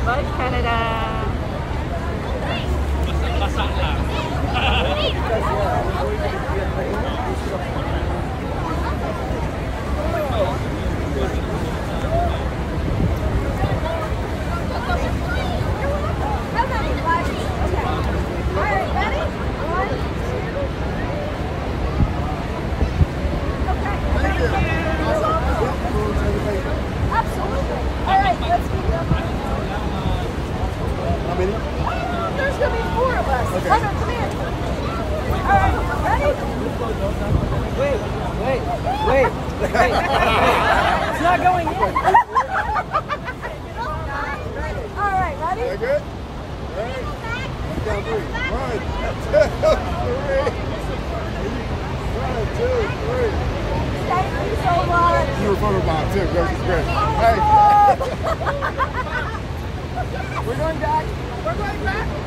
Bye, Canada! Basa lang. How many? There's going to be 4 of us. Okay. Come here. All right, ready? Wait. It's not going in. All right, ready? Is that good? All right. Down 3. 1, 2, 3. 1, 2, 3. Thank you so much. You were photobomb too. This is great. Hey. We're going back. We're going back.